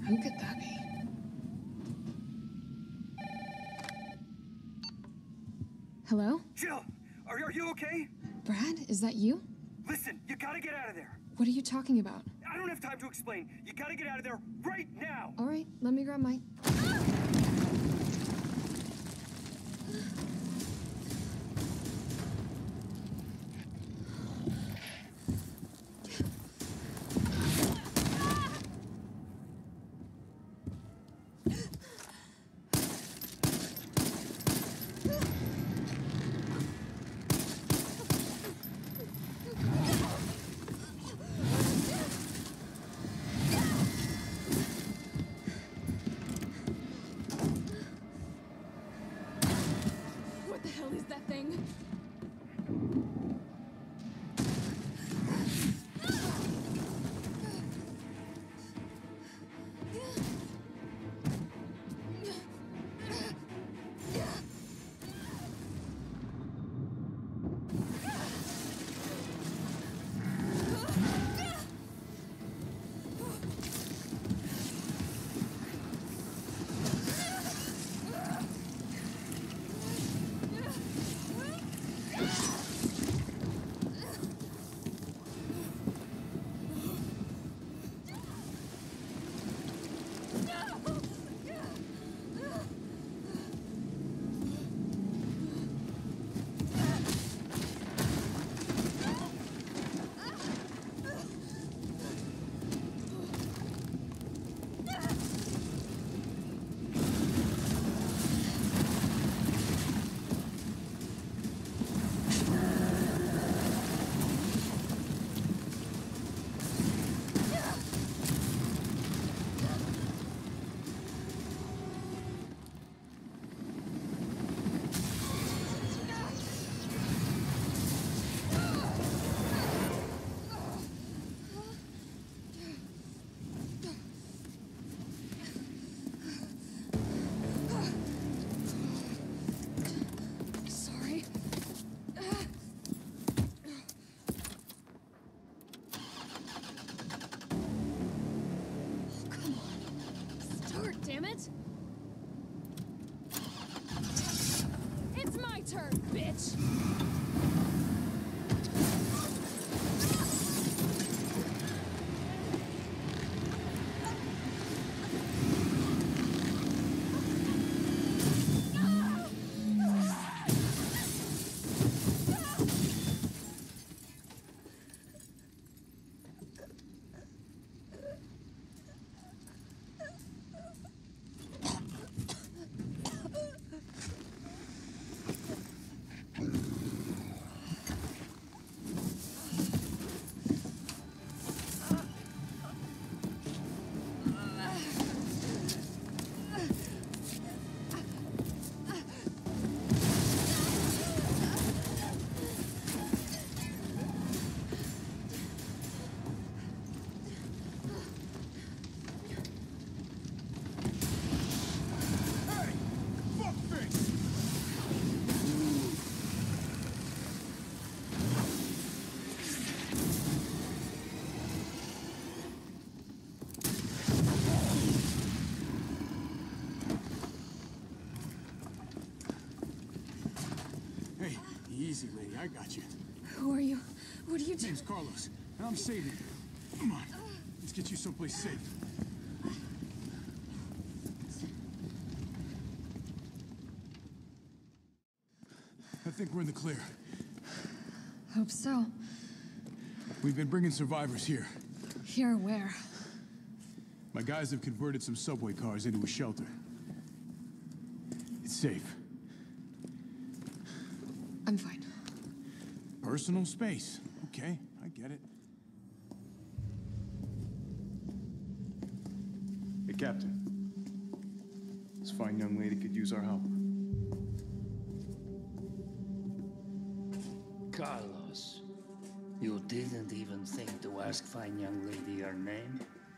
Who could that be? Hello? Jill, are you okay? Brad, is that you? Listen, you gotta get out of there. What are you talking about? I don't have time to explain. You gotta get out of there right now. All right, let me grab my... What the hell is that thing? Sorry. Come on. Start, damn it! It's my turn, bitch! Hey, easy, lady. I got you. Who are you? What are you My doing? name's Carlos, and I'm saving you. Come on, let's get you someplace safe. I think we're in the clear. Hope so. We've been bringing survivors here. Here where? My guys have converted some subway cars into a shelter. It's safe. I'm fine. Personal space. Okay, I get it. Hey, Captain. This fine young lady could use our help. Carlos, you didn't even think to ask fine young lady her name?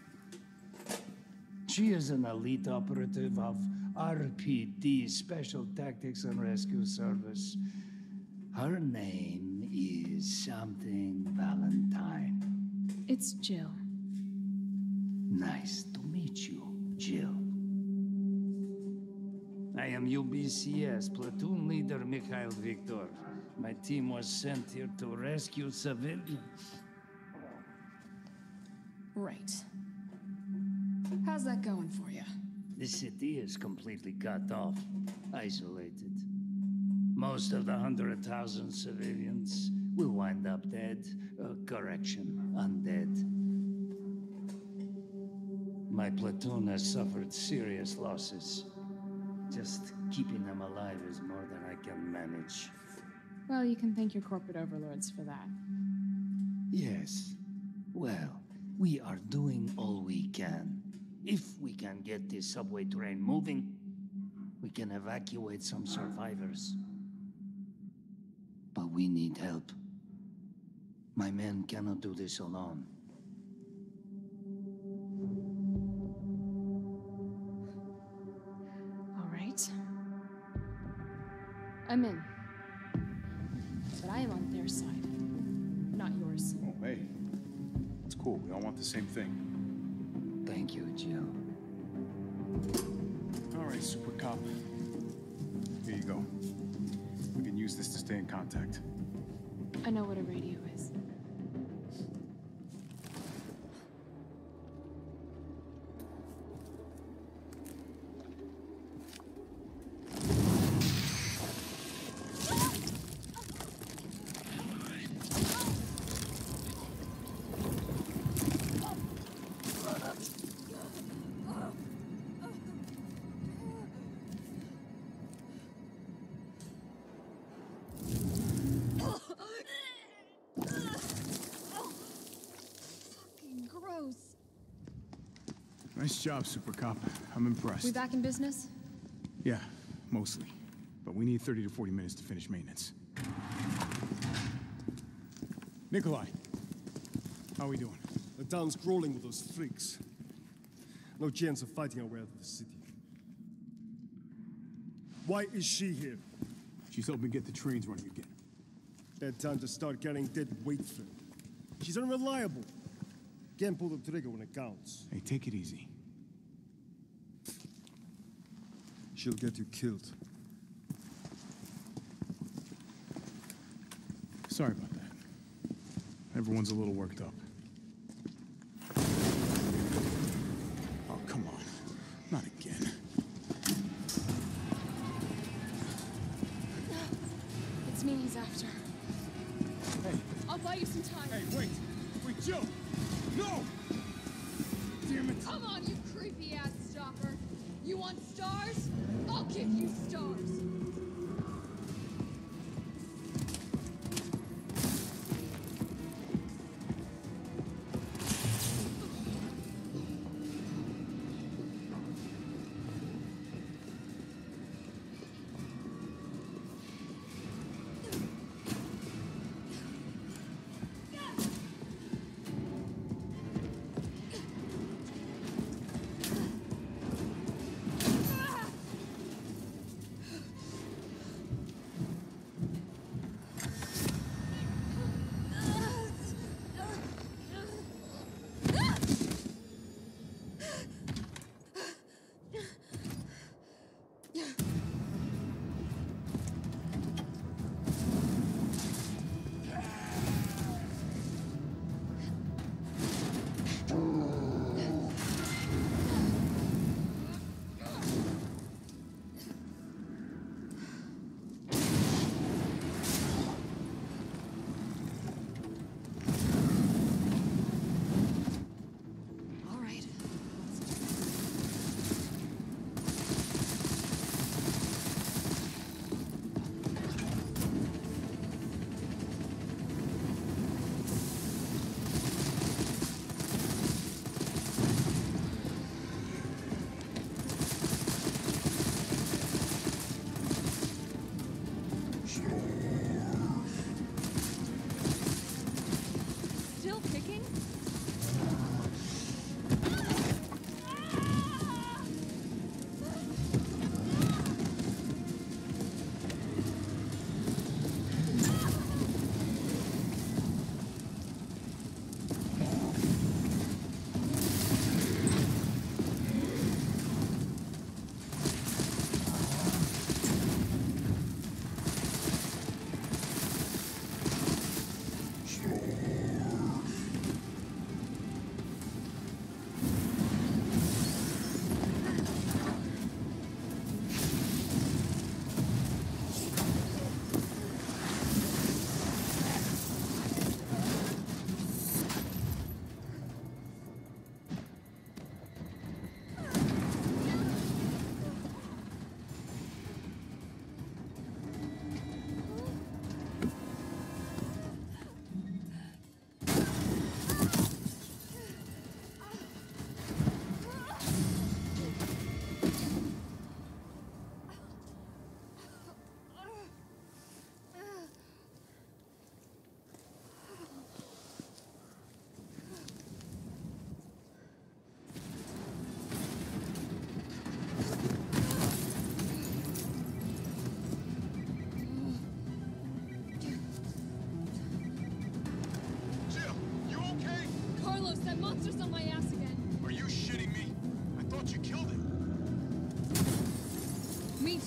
She is an elite operative of RPD, Special Tactics and Rescue Service. Her name is something Valentine. It's Jill. Nice to meet you. am UBCS platoon leader Mikhail Viktor. My team was sent here to rescue civilians. Right. How's that going for you? The city is completely cut off, isolated. Most of the 100,000 civilians will wind up dead. Correction, undead. My platoon has suffered serious losses. Just keeping them alive is more than I can manage. Well, you can thank your corporate overlords for that. Yes. Well, we are doing all we can. If we can get this subway train moving, we can evacuate some survivors. But we need help. My men cannot do this alone. All right. I'm in. But I am on their side, not yours. Oh, hey. It's cool. We all want the same thing. Thank you, Jill. All right, Super Cop. Here you go. We can use this to stay in contact. I know what a radio is. Gross. Nice job, Super Cop. I'm impressed. We back in business? Yeah, mostly. But we need 30 to 40 minutes to finish maintenance. Nikolai, how are we doing? The town's crawling with those freaks. No chance of fighting our way out of the city. Why is she here? She's helping get the trains running again. Bad time to start carrying dead weight for her. She's unreliable. Can't pull the trigger when it counts. Hey, take it easy. She'll get you killed. Sorry about that. Everyone's a little worked up. Oh, come on. Not again. It's me he's after. Hey, I'll buy you some time. hey, wait! Wait, Jill! No! Damn it! Come on, you creepy ass stopper. You want stars? I'll give you stars.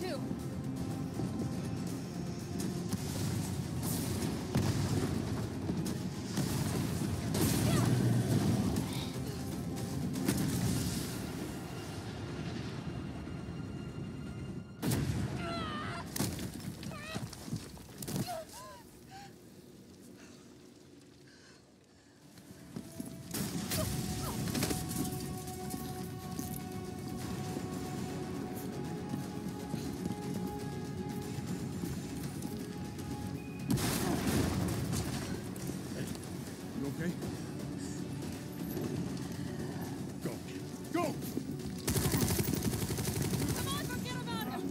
too. You okay? Go. Go! Come on, forget about him!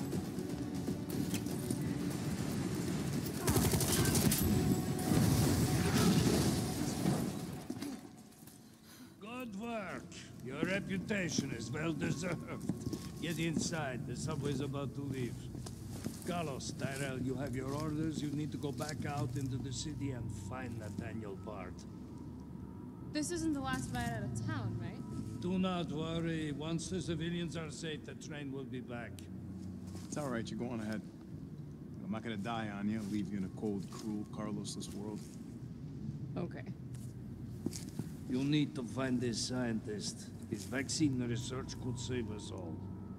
Good work. Your reputation is well deserved. Get inside. The subway's about to leave. Carlos, Tyrell, you have your orders. You need to go back out into the city and find Nathaniel Bard. This isn't the last ride out of town, right? Do not worry. Once the civilians are safe, the train will be back. It's all right. You go on ahead. I'm not gonna die on you, leave you in a cold, cruel, Carlosless world. Okay. You'll need to find this scientist. His vaccine research could save us all.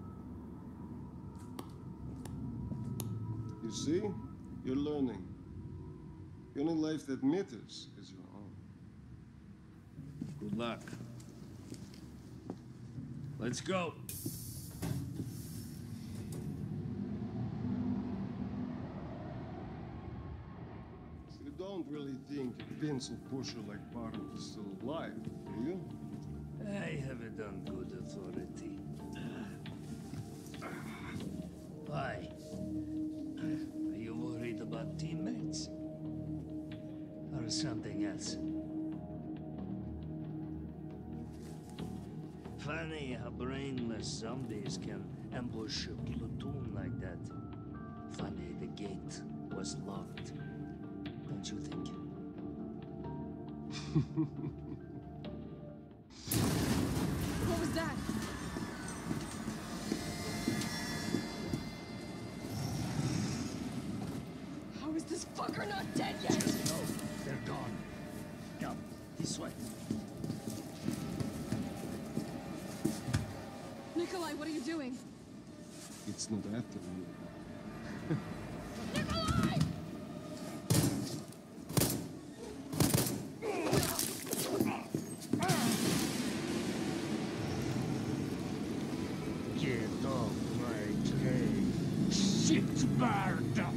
You see? You're learning. The only life that matters is your own. Good luck. Let's go. You don't really think a pencil pusher like Bard is still alive, do you? I have it on good authority. Why? Are you worried about teammates? Or something else? Funny how brainless zombies can ambush a platoon like that. Funny the gate was locked. Don't you think? What was that? How is this fucker not dead yet? No, they're gone. Come, this way. Nikolai, what are you doing? It's not after you. Nikolai! Get off my train. Shit, Bard!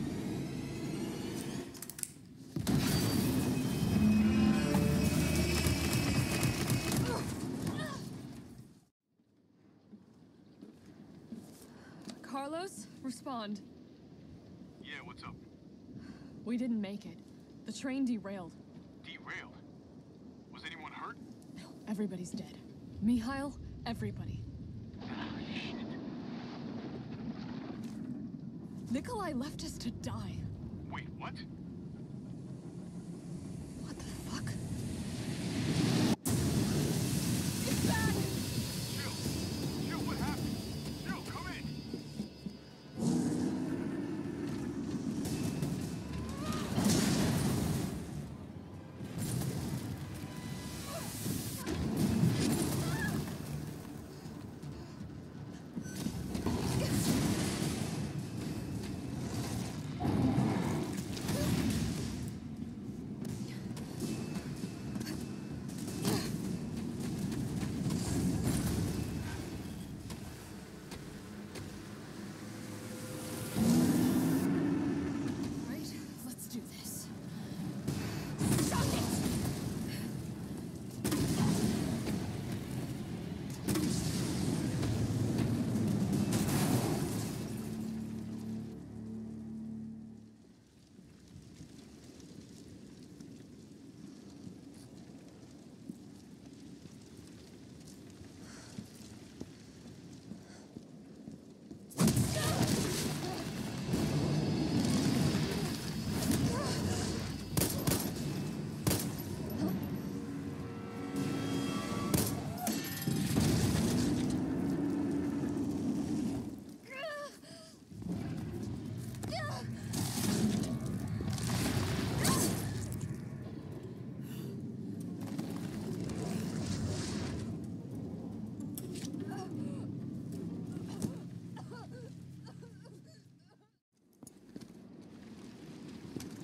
Carlos, respond. Yeah, what's up? We didn't make it. The train derailed. Derailed? Was anyone hurt? No, everybody's dead. Mikhail, everybody. Nikolai left us to die. Wait, what? What the fuck? Get back! Jill! Jill, what happened? Jill, come in!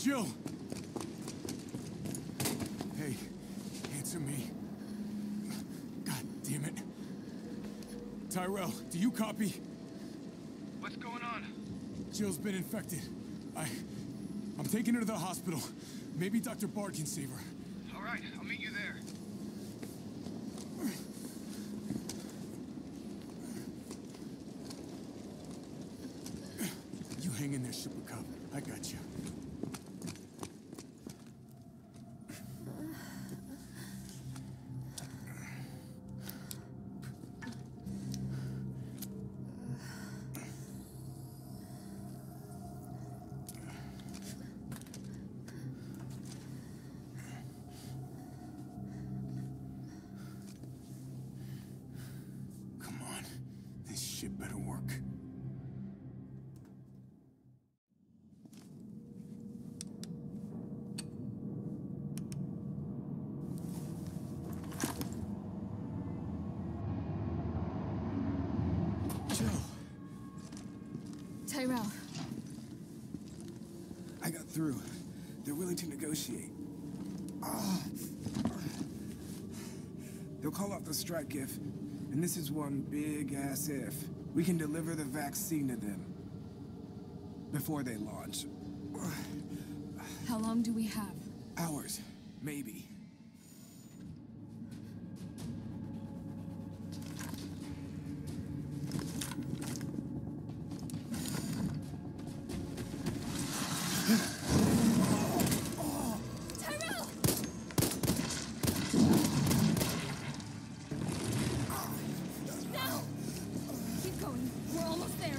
Jill! Hey, answer me. God damn it. Tyrell, do you copy? What's going on? Jill's been infected. I'm taking her to the hospital. Maybe Dr. Bard can save her. All right, I'll meet you there. You hang in there, Super Cop. I got you. Come on. This shit better work. Tyrell. I got through. They're willing to negotiate. They'll call off the strike if, and this is one big-ass if, we can deliver the vaccine to them before they launch. How long do we have? Hours, maybe. Tyrell! Now! Keep going. We're almost there.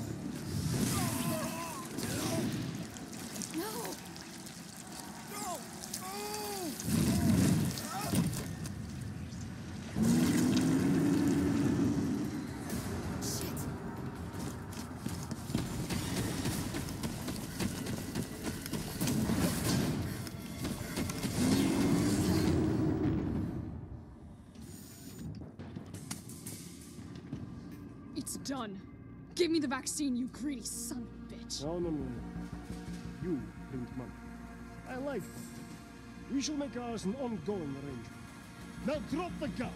No! Shit! It's done. Give me the vaccine, you greedy son of a bitch. No. You bring money. I like it. We shall make ours an ongoing arrangement. Now drop the gun!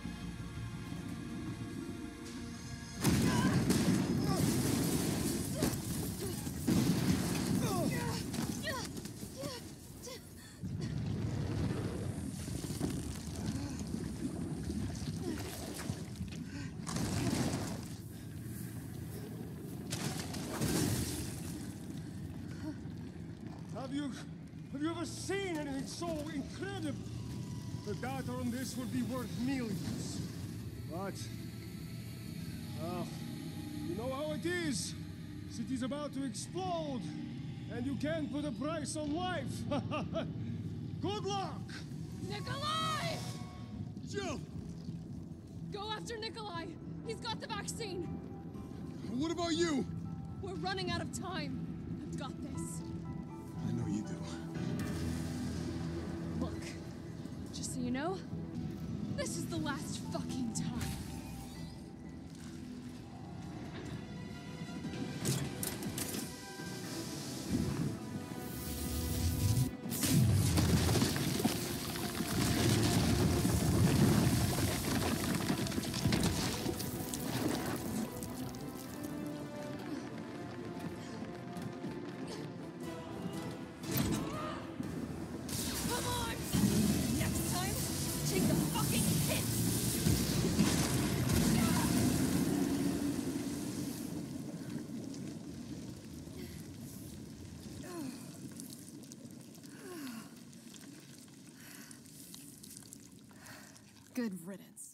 Have you ever seen anything so incredible? The data on this would be worth millions. But, you know how it is. City's about to explode, and you can't put a price on life. Good luck! Nikolai! Jill! Go after Nikolai! He's got the vaccine! What about you? We're running out of time. I've got this. I know you do. Look, just so you know, this is the last fucking time. Come on! Next time, take the fucking hit! Good riddance.